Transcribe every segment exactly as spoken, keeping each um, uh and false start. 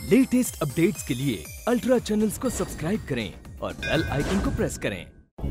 Latest updates के लिए ultra channels को subscribe करें और बेल आइकन को प्रेस करें।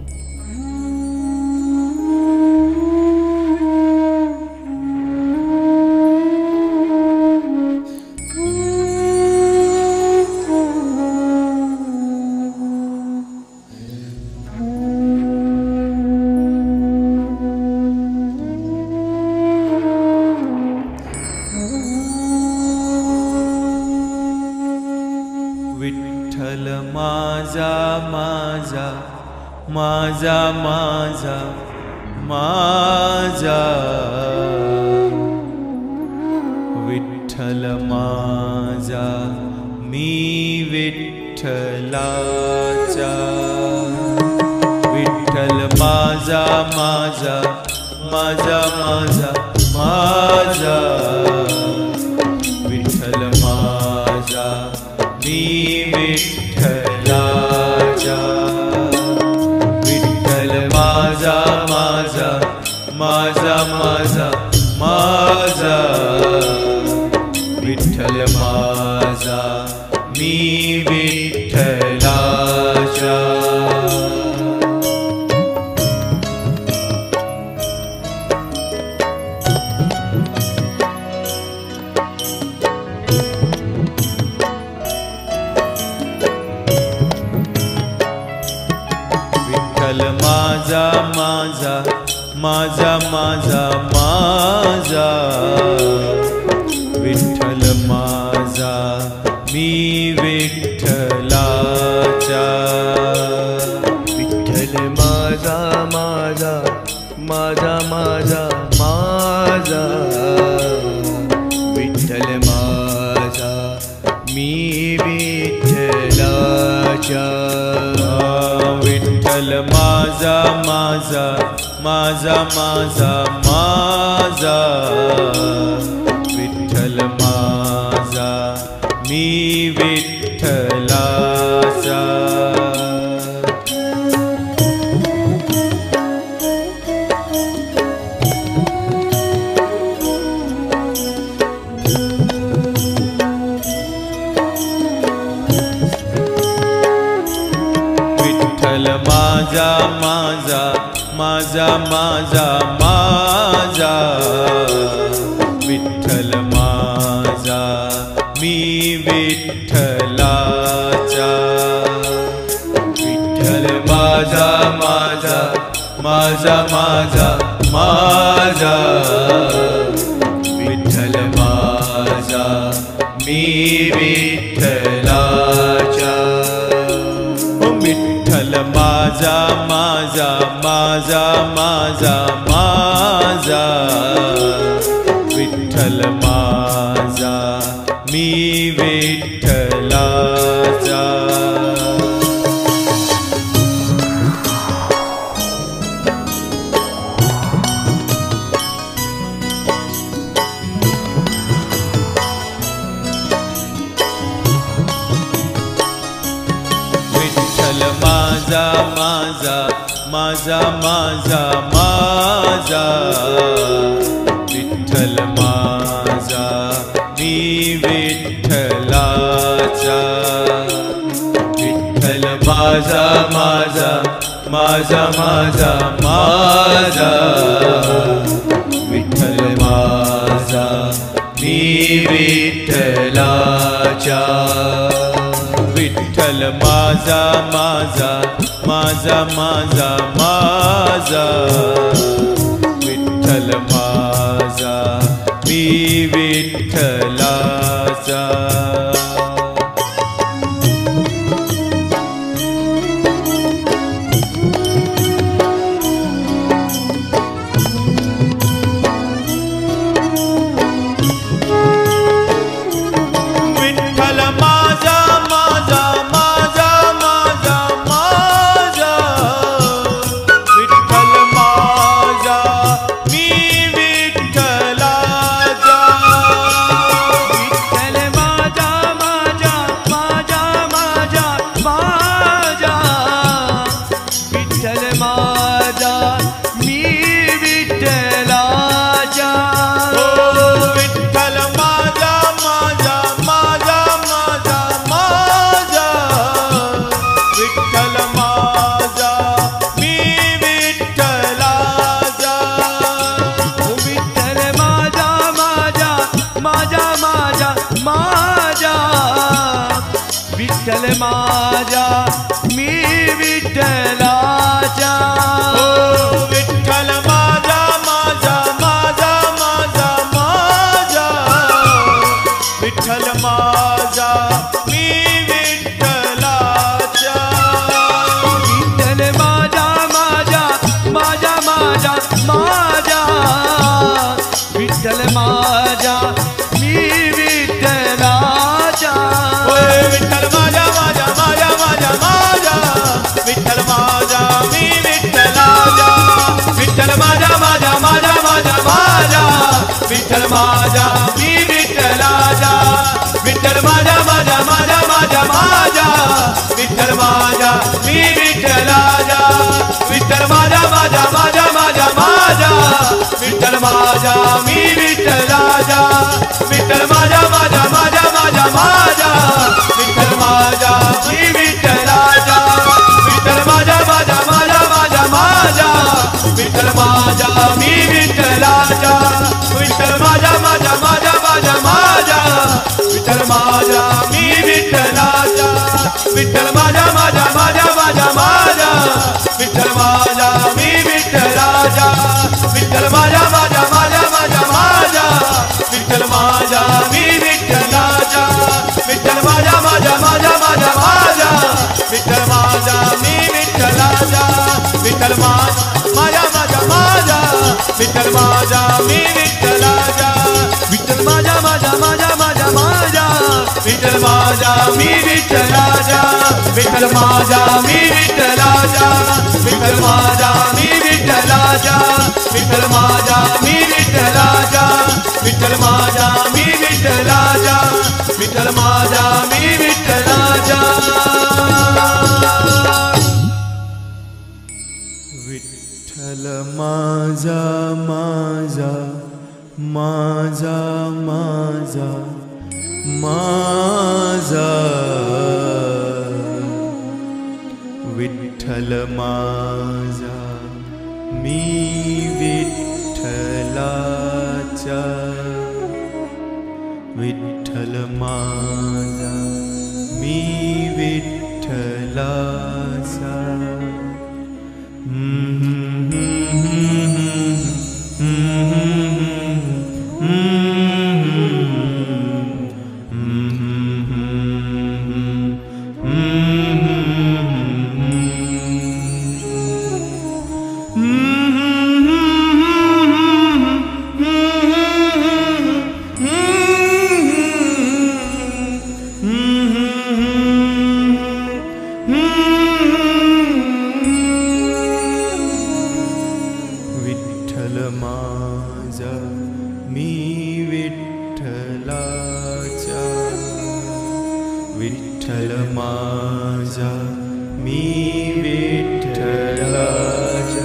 विठ्ठल माझा माझा माझा माझा माझा विठ्ठल माझा मी विठ्ठलाचा विठ्ठल माझा माझा माझा माझा माझा विठ्ठल माझा मी विठ्ठलाचा विठ्ठल माझा माझा माझा माझा माझा विठ्ठल माझा मी विठ्ठलाचा विठ्ठल माझा माझा माझा माझा माझा विठ्ठल माझा मी विठ्ठलाचा विठ्ठल माझा माझा माझा माझा माझा विठ्ठल माझा मी विठ्ठलाचा विठ्ठल माझा माझा माझा माझा माझा विठ्ठल माझा मी विठ्ठलाचा विठ्ठल माझा माझा माझा माझा माझा विठ्ठल माझा मी विठ्ठलाचा विठ्ठल माझा माझा माझा माझा माझा विठ्ठल माझा मी विठ्ठलाचा विठ्ठल माझा माझा माझा माझा माझा विठ्ठल माझा मी विठ्ठलाचा विठ्ठल माझा माझा माझा माझा माझा विठ्ठल माझा मी विठ्ठलाचा विठ्ठल माझा माझा माझा माझा माझा विठ्ठल माझा मी विठ्ठलाचा विठ्ठल माझा माझा माझा माझा माझा विठ्ठल माझा मी विठ्ठलाचा विठ्ठल माझा माझा माझा माझा माझा विठ्ठल माझा मी विठ्ठलाचा माझा माझा विठ्ठल माझा मी विठ्ठलाचा ओ विठ्ठल माझा माझा माझा माझा माझा विठ्ठल माझा मी विठ्ठलाचा विठ्ठल माझा माझा माझा माझा माझा विठ्ठल माझा मी विठ्ठलाचा ओय विठ्ठल माझा माझा माझा माझा माझा विठ्ठल माझा मी विठ्ठलाचा विठ्ठल माझा माझा माझा माझा माझा विठ्ठल माझा मी विठ्ठलाचा विठ्ठल माझा माझा माझा माझा माझा विठ्ठल माझा मी विठ्ठलाचा विठ्ठल माझा माझा माझा माझा माझा विठ्ठल माझा मी विठ्ठलाचा विठ्ठल माझा माझा माझा माझा माझा विठ्ठल माझा मी विठ्ठलाचा विठ्ठल माझा माझा माझा माझा माझा विठ्ठल माझा मी विठ्ठलाचा विठ्ठल माझा माझा माझा माझा माझा विठ्ठल माझा मी विठ्ठलाचा विठ्ठल माझा माझा माझा माझा माझा विठ्ठल माझा मी विठ्ठलाचा विठ्ठल माझा माझा माझा माझा माझा विठ्ठल माझा मी विठ्ठलाचा विठ्ठल माझा माझा माझा माझा माझा विठ्ठल माझा मी विठ्ठलाचा विठ्ठल माझा माझा माझा माझा विठ्ठल माझा मी विठ्ठलाचा विठ्ठल माझा माझा माझा माझा माझा विठ्ठल माझा मी विठ्ठलाचा विठ्ठल माझा मी विठ्ठलाचा विठ्ठल माझा मी विठ्ठलाचा विठ्ठल माझा मी विठ्ठलाचा विठ्ठल माझा मी विठ्ठलाचा विठ्ठल माझा मी विठ्ठलाचा विठ्ठल माझा माझा माझा माझा माझा विठ्ठल माझा मी विठ्ठलाचा विठ्ठल माझा मी विठ्ठलाचा विठ्ठल माझा मी विठ्ठलाचा विठ्ठल माझा मी विठ्ठलाचा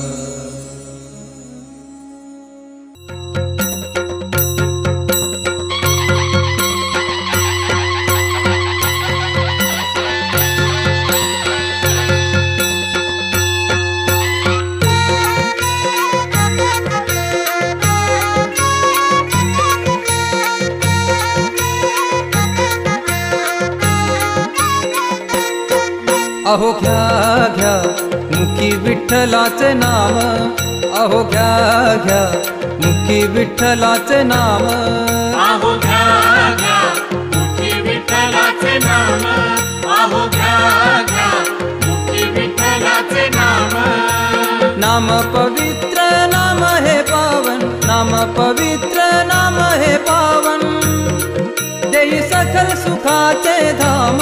अहो घ्या घ्या मुखी विठ्ठलाचे नाम अहो घ्या घ्या मुखी विठ्ठलाचे नाम अहो घ्या घ्या मुखी विठ्ठलाचे नाम अहो घ्या घ्या मुखी विठ्ठलाचे नाम नाम पवित्र नाम हे पावन नाम पवित्र नाम हे पावन देई सकल सुखाचे धाम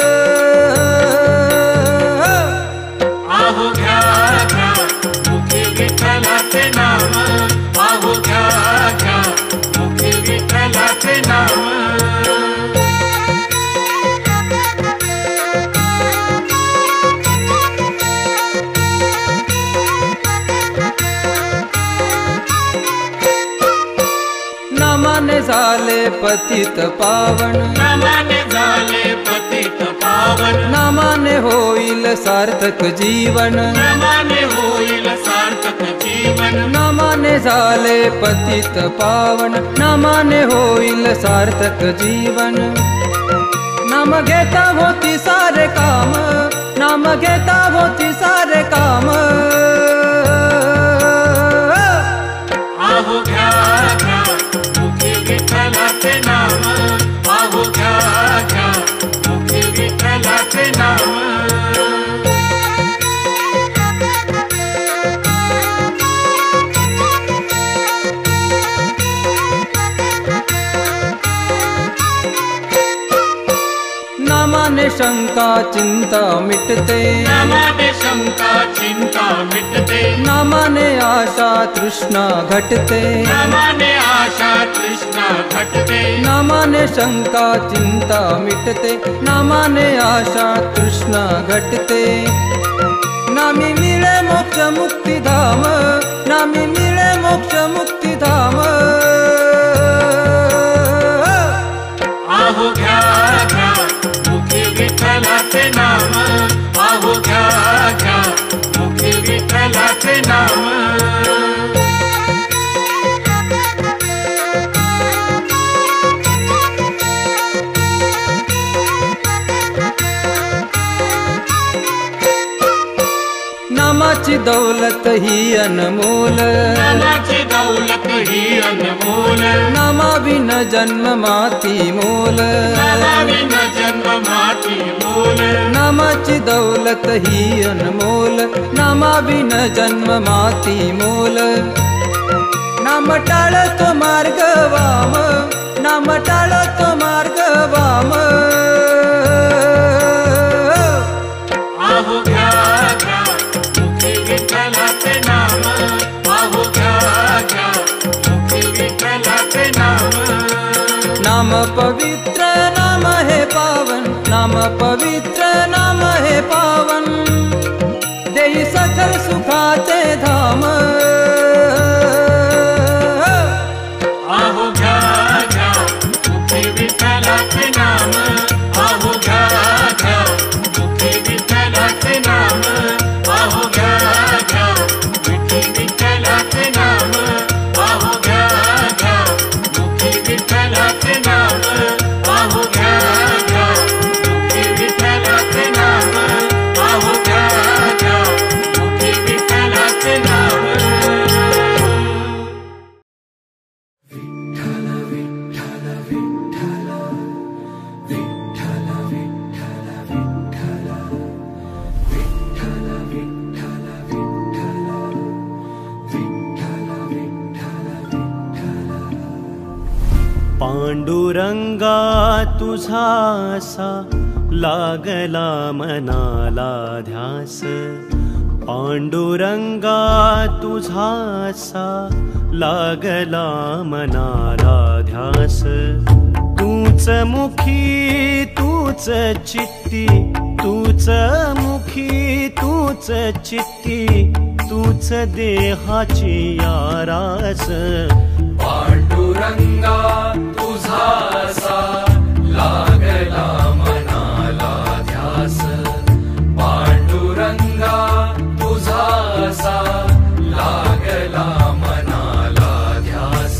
अहो घ्या घ्या मुखी विठ्ठलाचे नाम अहो घ्या घ्या मुखी विठ्ठलाचे नाम नामाने झाले पतित पावन नामाने झाले पतित पावन नामाने होईल सार्थक जीवन नामाने होईल सार्थक जीवन जीवन नामाने झाले पतित पावन नामाने होईल सार्थक जीवन नाम घेता होती सारे काम नाम घेता होती सारे काम आहो घ्या घ्या मुखी विठ्ठलाचे नाम आहो घ्या घ्या मुखी विठ्ठलाचे नाम नामाने शंका चिंता मिटते नामाने शंका चिंता मिटते नामाने आशा तृष्णा घटते नामाने आशा तृष्णा घटते नामाने शंका चिंता मिटते नामाने आशा तृष्णा घटते नामी मिळे मोक्ष मुक्ती धाम नामी मिळे मोक्ष मुक्ती धाम आहो घ्या घ्या मुखी विठ्ठलाचे नाम आहो घ्या घ्या मुखी विठ्ठलाचे नाम नामाची दौलत ही अनमोल नामाची दौलत ही अनमोल नामाविन जन्म माती मोल नामाविन जन्म माती मोल नामाची दौलत ही अनमोल नामाविन जन्म माती मोल नाम टाळतो मार्ग वाम नाम टाळतो मार्ग वाम आहो घ्या घ्या मुखी विठ्ठलाचे नाम आहो घ्या घ्या मुखी विठ्ठलाचे नाम नाम पवित्र नाम हे पावन नाम पवित्र नाम हे पावन देई सकल सुखाचे धाम आहो घ्या घ्या मुखी विठ्ठलाचे नाम आहो घ्या घ्या मुखी विठ्ठलाचे नाम आहो घ्या घ्या विठी विठ्ठलाचे नाम आहो घ्या घ्या मुखी विठ्ठलाचे नाम आहो घ्या घ्या मुखी विठ्ठलाचे नाम आहो घ्या घ्या मुखी विठ्ठलाचे नाम पांडुरंगा तुझासा लागला मनाला ध्यास पांडुरंगा तुझासा लागला मनाला ध्यास तूच मुखी तूच चित्ती तूच मुखी तूच चित्ती तूच देहाची आरास पांडुरंगा तुझासा लागला मनाला ध्यास पांडुरंगा तुझासा लागला मनाला ध्यास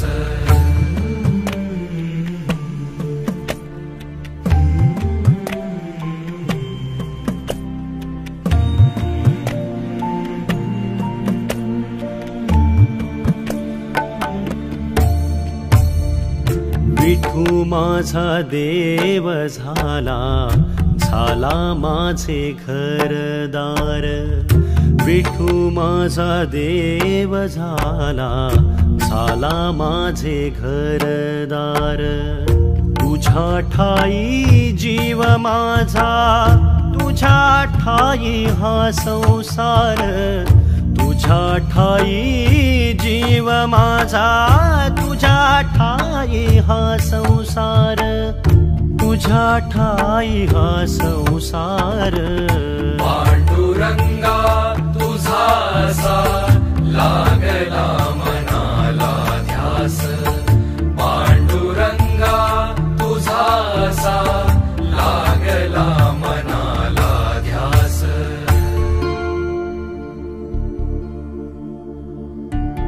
विठू माझा देव झाला झाला माझे घरदार विठू माझा देव झाला झाला माझे घरदार तुझ्या ठाई जीव माझा तुझ्या ठाई हा संसार तुझ्या ठाई जीव माझा तुझ्या ठाई हा संसार तुझ्या ठाई हा संसार पांडुरंगा तुझासा लागला मनाला ध्यास पांडुरंगा तुझासा लागला मनाला ध्यास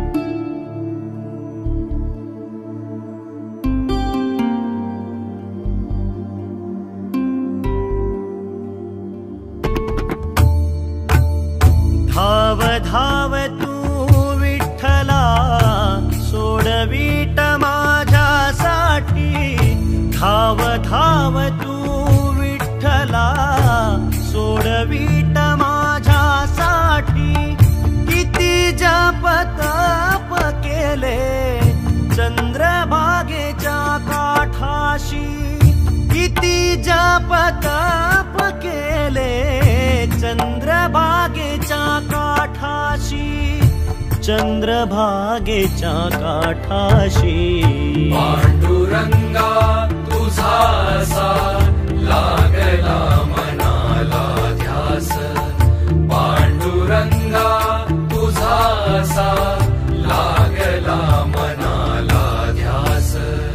धाव तू विठ्ठला सोडवीट माझ्यासाठी किती जप तप केले चंद्रभागेच्या काठाशी किती जप तप केले चंद्रभागेच्या काठाशी चंद्रभागेच्या काठाशी पांडुरंगा तुझा असा लागला मनाला ध्यास पांडुरंगा तुझा असा लागला मनाला ध्यास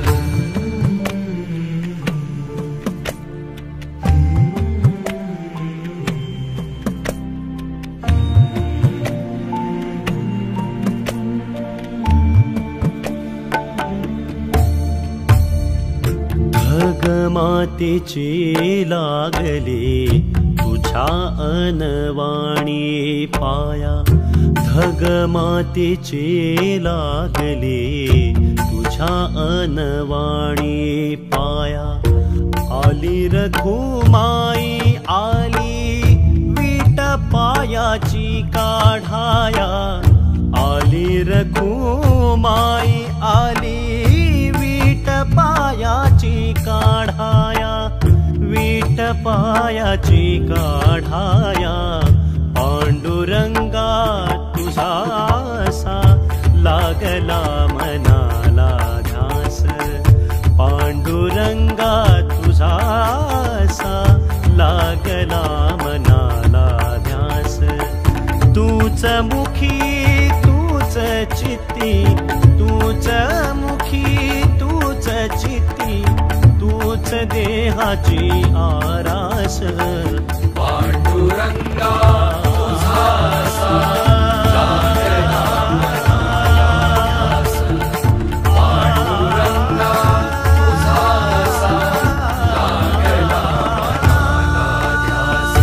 मातेचे लागले तुझ्या अनवाणी पाया धग मातेचे लागले तुझ्या अनवाणी पाया आली रघुमाई आली विट पायाची काढाया आली रघुमाई आली विट पायाची काढाया विट पायाची काढाया पांडुरंगा तुझा असा लागला मनाला ध्यास पांडुरंगा तुझा असा लागला मनाला ध्यास तूच मुखी तूच चित्ती तूच मुखी तूच चित्ती तूच देहाची आरास पांडुरंगा तुझा असा लागला मनाला ध्यास पांडुरंगा तुझा असा लागला मनाला ध्यास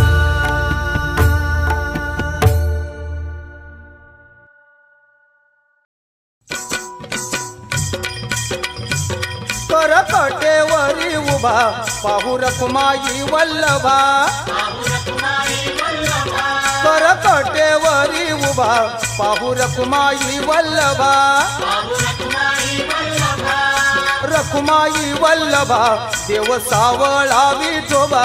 करकटेवरी उभा पाहू रखुमाई वल्लभा करकटेवरी उभा पाहू रखुमाई वल्लभा रखुमाई वल्लभा देव सावळा विठोबा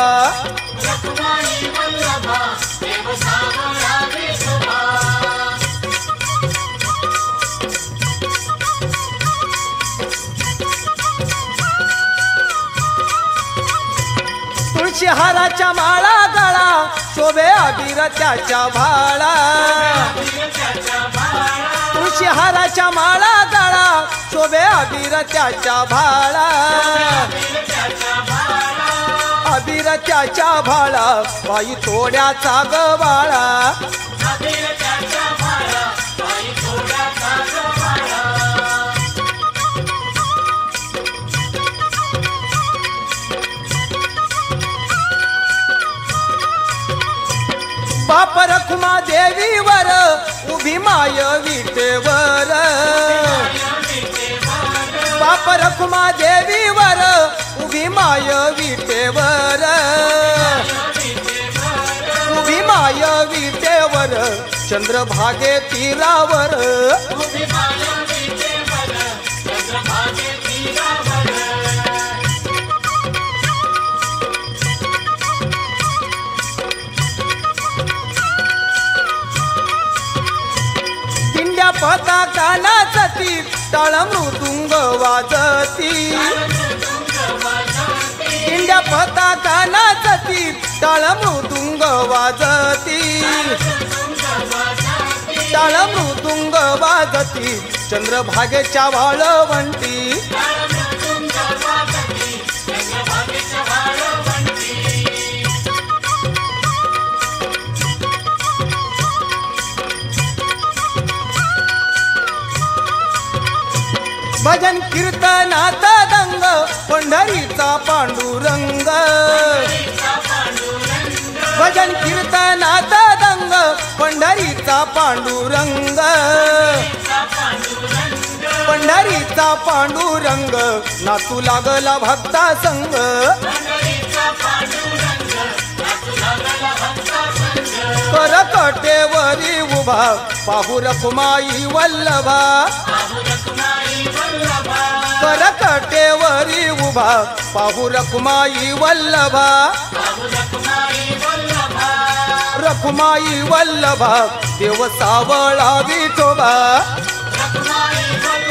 तुळशी हाराच्या माळा गळा शोभे अबीर त्याच्या भाळा तुळशी हाराच्या माळा गळा शोभे अबीर त्याच्या भाळा अबीर त्याच्या भाळा बाई तोड्याचा गवाळा बाप रखुमा देवीवर उभी माय विटेवर बाप रखुमा देवीवर उभी माय विटेवर उभी माय विटेवर चंद्रभागे तीरावर पताका नाचती टाळ मृदुंग वाजती इंड्या पताका नाचती टाळ मृदुंग वाजती टाळ मृदुंग वाजती चंद्रभागेच्या वाळवंटी भजन कीर्तनाचा दंग पंढरीचा पांडुरंग भजन कीर्तनाचा दंग पंढरीचा पांडुरंग पंढरीचा पांडुरंग नाचू लागला भक्ता संग करकटेवरी उभा पाहू रखुमाई वल्लभा करकटेवरी उभा पाहू रखुमाई वल्लभा रखुमाई वल्लभा देव सावळा विठोबा